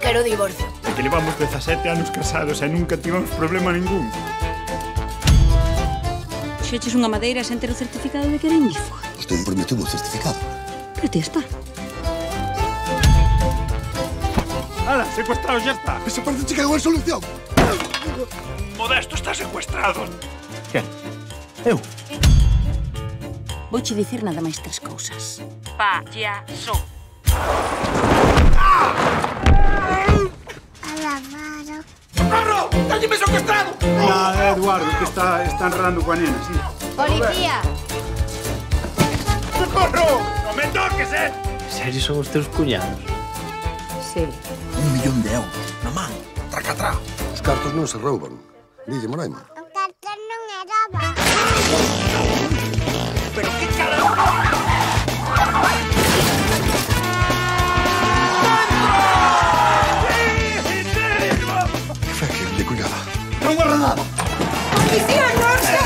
quero o divorcio. É que levamos 17 anos casados e nunca tivemos problema ningún. Xeches unha madeira sen ter o certificado de que era indífuga. Vostede prometeu o certificado. Que ti está? ¡Hala, secuestrado xa está! Esa parece que é unha solución. Modesto está secuestrado. Que? Eu? Vouche dicir nada máis 3 cousas. Payaso. Alamaro. ¡Socorro! ¡Téñeme secuestrado! Nada, Eduardo, que está enredando coa nena, sí. Policía. ¡Socorro! ¡Non me toques, Serio son os teus cuñados? Sí. 1.000.000 euros na man. Tracatrá. Os cartos non se rouban. Dille, Moraima. O cartón non é roba. Pero que caramba! Que fe que lle cuñada? Non guarda nada. Policía, non se...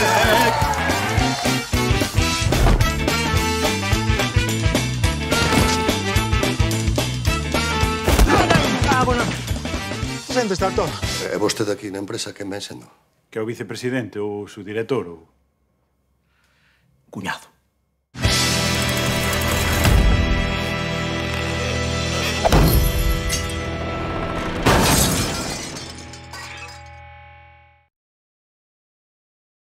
Sente está todo. É vostede aquí na empresa que me sendo? Que é o vicepresidente ou o subdirector ou... Cuñado.